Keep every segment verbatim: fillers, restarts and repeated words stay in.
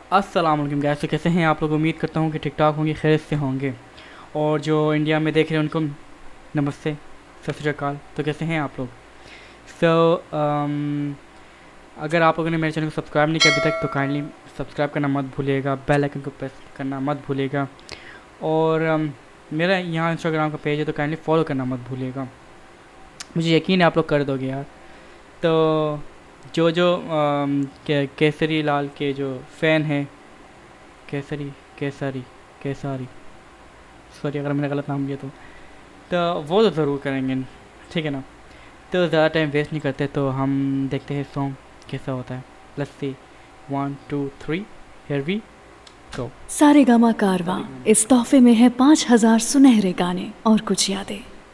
अस्सलाम वालेकुम गाइस। तो कैसे हैं आप लोग? उम्मीद करता हूँ कि ठीक ठाक होंगे, खैरियत से होंगे। और जो इंडिया में देख रहे हैं उनको नमस्ते, सत श्री अकाल। तो कैसे हैं आप लोग? सो so, um, अगर आप लोगों ने मेरे चैनल को सब्सक्राइब नहीं किया अभी तक तो काइंडली सब्सक्राइब करना मत भूलिएगा, बेल आइकन को प्रेस करना मत भूलिएगा। और um, मेरा यहाँ इंस्टाग्राम का पेज है तो काइंडली फॉलो करना मत भूलिएगा। मुझे यकीन है आप लोग कर दोगे यार। तो जो जो के, केसरी लाल के जो फ़ैन हैं, केसरी केसरी केसरी सॉरी अगर मैंने गलत नाम लिया तो तो वो तो ज़रूर करेंगे, ठीक है ना। तो ज़्यादा टाइम वेस्ट नहीं करते, तो हम देखते हैं सॉन्ग कैसा होता है। Let's see, one two three, here we go. Saregama Carvaan इस तोहफे में है पाँच हजार सुनहरे गाने और कुछ यादें।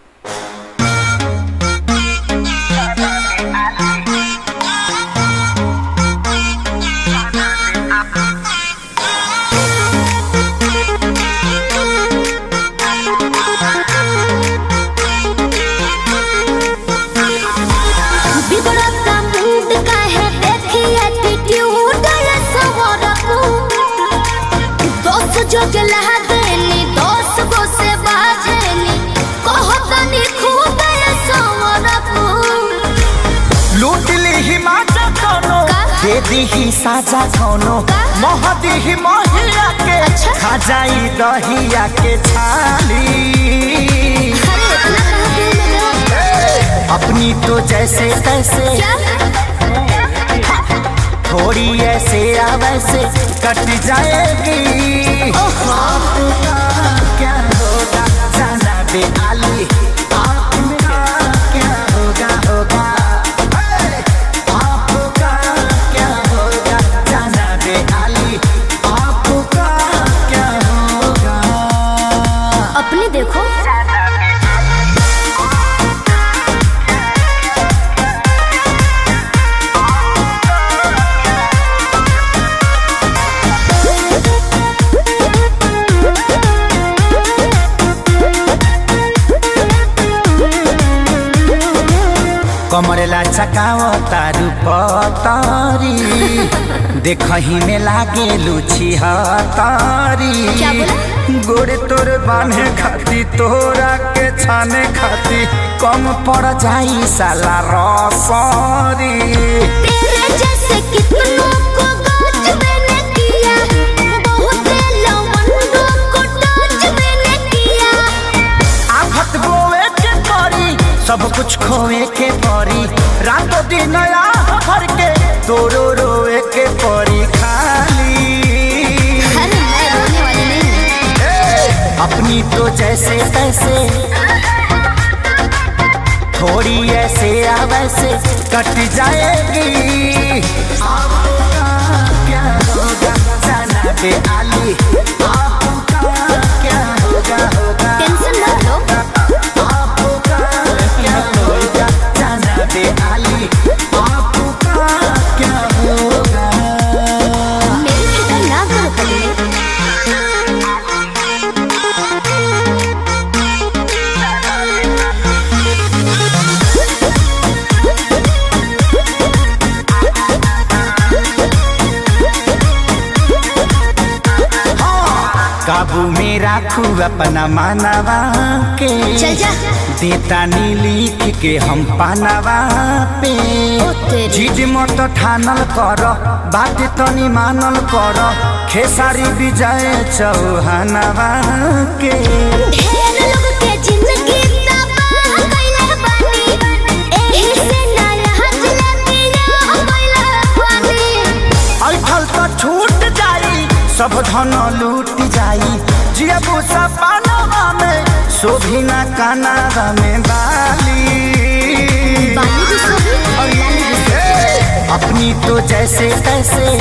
जो लहा देनी दोस्त को से बाजेनी कहतनी खूब सवरकू लूट ली ही माचा कोनो दे दी ही साजा कोनो मोह दी ही मोहिया के अच्छा? खा जाई दहिया के छाली। अपनी तो जैसे तैसे थोड़ी ऐसे या वैसे कट जाएगी। आपका क्या होगा जाना दे आली, आपका क्या होगा होगा आपका क्या होगा जाना दे आली, आपका क्या होगा। अपनी देखो कमरेला चकाओ तारू पतारी देखही में लागे लुची हतारी। गोरे तोर बांधे खाती तोरा के छाने खाती कम पड़ जाई साला रसरी। तेरे जैसे कितनों को गाज मैंने किया, बहुत लवंडों को टाच मैंने किया। आफत बोए के परी सब कुछ खोए के परी, रातों दिन भर के तोरो रोए के परी खाली। अरे मैं रोने वाली नहीं। अपनी तो जैसे तैसे थोड़ी ऐसे या वैसे कट जाएगी। आपका क्या होगा जाना दे आली, आपका क्या होगा होगा। टेंशन मत लो, आपका क्या होगा जाना दे आली, आपका क्या होगा। मेरी फिक्र ना करो पगले। काबू में राखू अपना मानवा के, चल जा देता नी लिख के हम पानवा पे। जिद मत ठानल कर बात तनी मानल कर, खेसारी विजय चौहानवा के। ढेर लोग के जिंदगी तबाह कइले बानी, एही से ना यहाँ जलेबियां कइले बानी। ऐठल तो छूट जाई सब धन लूट जाई, जियबू सपनवा में शोभी ना कानावा में बाली। बाली भी शोभी और लाली भी शोभी। अपनी तो जैसे तैसे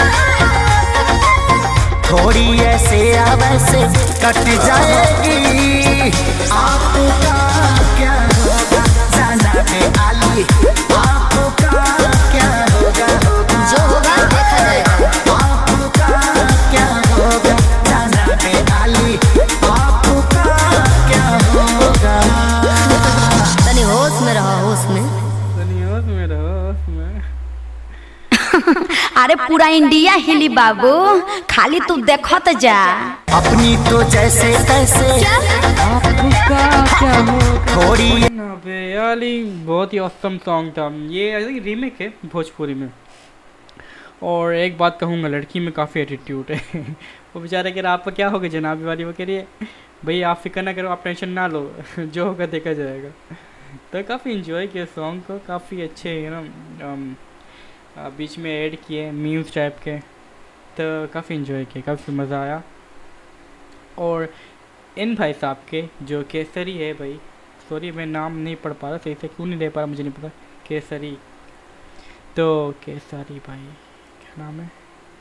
थोड़ी ऐसे या वैसे कट जाएगी। आपका क्या होगा जाना दे आली, आपका क्या होगा होगा। जो होगा देखा जाएगा। आपका क्या होगा जाना दे आली, आपका क्या होगा। तनी होश में रहो, होश में। होश में रहो, होश में। अरे पूरा इंडिया हिली बाबू, खाली तू देखत जा। अपनी तो जैसे तैसे आपका क्या हो थोड़ी बेयाली। बहुत ही औसम सॉन्ग था ये, रीमेक है भोजपुरी में। और एक बात कहूँगा, लड़की में काफ़ी एटीट्यूड है। वो बेचारा कह रहा आपका क्या होगा जनाबी वाली, वो कह रही है भाई आप फिक्र ना करो, आप टेंशन ना लो, जो होगा देखा जाएगा। तो काफ़ी इन्जॉय किया सॉन्ग को, काफ़ी अच्छे यू नो बीच में ऐड किए मीम्स टाइप के, तो काफ़ी इन्जॉय किया, काफ़ी मज़ा आया। और इन भाई साहब के जो केसरी है भाई, सॉरी मैं नाम नहीं पढ़ पा रहा सही से, क्यों नहीं ले पा रहा मुझे नहीं पता, केसरी, तो केसरी भाई क्या नाम है,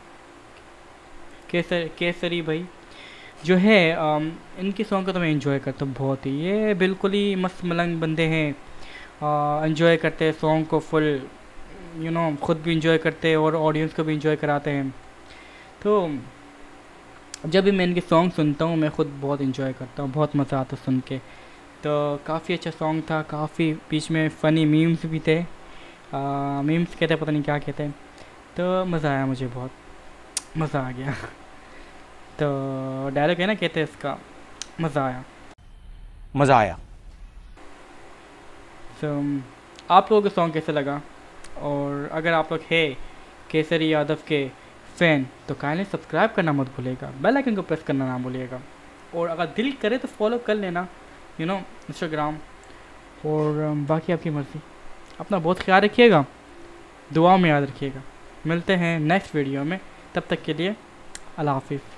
केसर केसरी भाई जो है आम, इनके सॉन्ग को तो मैं एंजॉय करता हूँ बहुत ही। ये बिल्कुल ही मस्त मलंग बंदे हैं, एंजॉय करते हैं सॉन्ग को फुल, यू नो खुद भी एंजॉय करते हैं और ऑडियंस को भी एंजॉय कराते हैं। तो जब भी मैं इनके सॉन्ग सुनता हूँ मैं खुद बहुत एंजॉय करता हूँ, बहुत मज़ा आता सुन के। तो काफ़ी अच्छा सॉन्ग था, काफ़ी बीच में फ़नी मीम्स भी थे, मीम्स कहते पता नहीं क्या कहते हैं। तो मज़ा आया, मुझे बहुत मज़ा आ गया। तो डायलॉग है ना कहते हैं इसका, मज़ा आया मज़ा आया। तो आप लोगों को सॉन्ग कैसे लगा, और अगर आप लोग है केसरी यादव के फ़ैन तो काइंडली सब्सक्राइब करना मत भूलिएगा, बेल आइकन को प्रेस करना ना भूलिएगा, और अगर दिल करे तो फॉलो कर लेना यू नो इंस्टाग्राम। और बाकी आपकी मर्ज़ी, अपना बहुत ख्याल रखिएगा, दुआ में याद रखिएगा। मिलते हैं नेक्स्ट वीडियो में, तब तक के लिए अल्लाह हाफिज़।